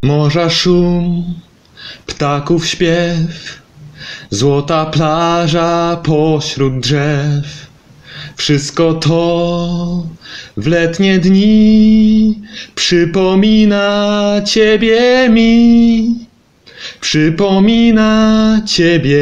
Morza szum, ptaków śpiew, złota plaża pośród drzew. Wszystko to w letnie dni przypomina ciebie mi, przypomina ciebie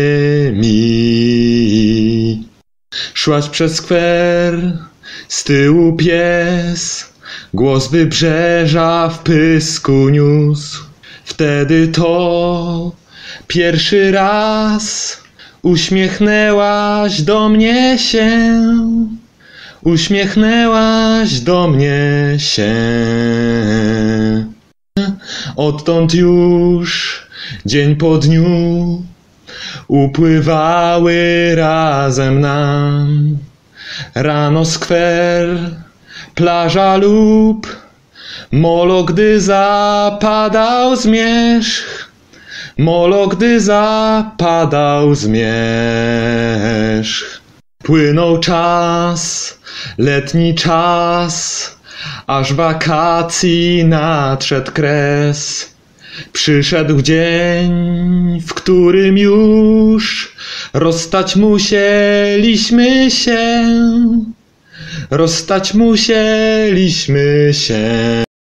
mi. Szłaś przez skwer, z tyłu pies głos wybrzeża w pysku niósł. Wtedy to pierwszy raz uśmiechnęłaś do mnie się, uśmiechnęłaś do mnie się. Odtąd już dzień po dniu upływały razem nam. Rano skwer, plaża lub molo, gdy zapadał zmierzch, molo, gdy zapadał zmierzch. Płynął czas, letni czas, aż wakacji nadszedł kres. Przyszedł dzień, w którym już rozstać musieliśmy się, rozstać musieliśmy się.